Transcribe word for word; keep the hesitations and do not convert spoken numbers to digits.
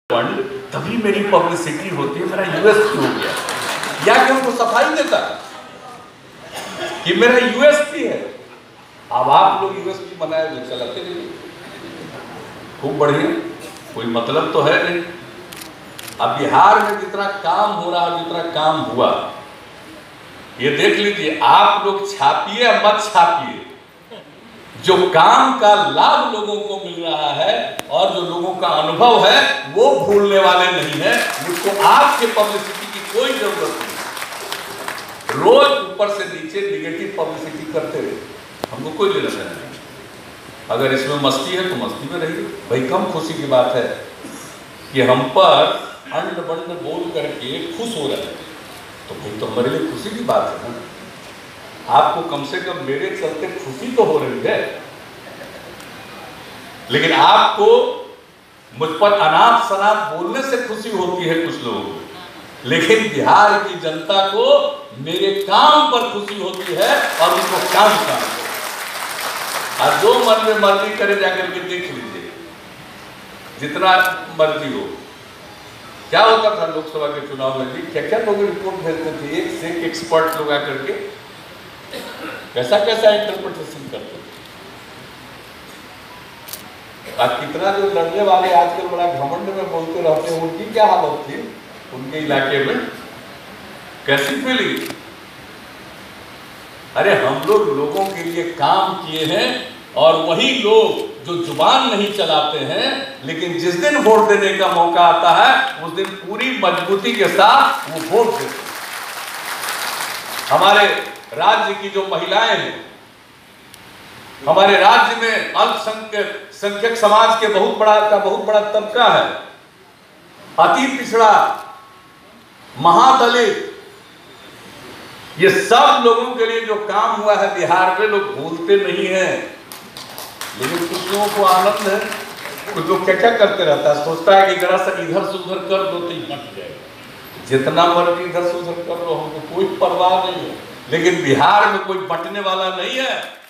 Fund तभी मेरी publicity होती है, मेरा यूएसपी हो गया, या कि उनको सफाई देता कि मेरा यूएसपी है। अब आप लोग यूएसपी बनाए जो चलाते रहिए, खूब बढ़िया, कोई मतलब तो है नहीं। अब बिहार में जितना काम हो रहा है, जितना काम हुआ, ये देख लीजिए, आप लोग छापिए या मत छापिए, जो काम का लाभ लोगों को मिल रहा है और जो लोगों का अनुभव है वो भूलने वाले नहीं है। मुझको आपके पब्लिसिटी की कोई जरूरत नहीं। रोज ऊपर से नीचे निगेटिव पब्लिसिटी करते रहे, हमको कोई लेना देना नहीं। अगर इसमें मस्ती है तो मस्ती में रहिए भाई। कम खुशी की बात है कि हम पर अंड बंड बोल करके खुश हो रहे हैं, तो भाई तो हमारे लिए खुशी की बात है ना। आपको कम से कम मेरे चलते खुशी तो हो रही है, लेकिन आपको मुझ पर अनाप शनाप बोलने से खुशी होती है कुछ लोगों को, लेकिन बिहार की जनता को मेरे काम पर खुशी होती है और उनको काम काम और जो मन में मर्जी करे जाकर के देख लीजिए, जितना मर्जी हो। क्या होता था लोकसभा के चुनाव में भी, क्या क्या लोग रिपोर्ट भेजते थे, एक से एक एक्सपर्ट लोग आकर के कैसा कैसा इंटरप्रिटेशन करते थे। आज कितना जो लड़ने वाले आजकल बड़ा घमंड में बोलते रहते हैं, उनकी क्या हालत थी उनके इलाके में, कैसी फीलिंग। अरे हम लोग लोगों के लिए काम किए हैं, और वही लोग जो जुबान नहीं चलाते हैं, लेकिन जिस दिन वोट देने का मौका आता है उस दिन पूरी मजबूती के साथ वो वोट देते हैं। हमारे राज्य की जो महिलाएं हैं, हमारे राज्य में अल्पसंख्यक संख्यक समाज के बहुत बड़ा का बहुत बड़ा तबका है, अति पिछड़ा, महादलित, ये सब लोगों के लिए जो काम हुआ है बिहार में लोग भूलते नहीं हैं। लेकिन कुछ लोगों को आनंद है, कुछ लोग क्या क्या करते रहता है, सोचता है कि जरा सा इधर से उधर कर दो तो बट जाएगा। जितना मर्जी इधर से उधर कर लो, हमको कोई परवाह नहीं है, लेकिन बिहार में कोई बटने वाला नहीं है।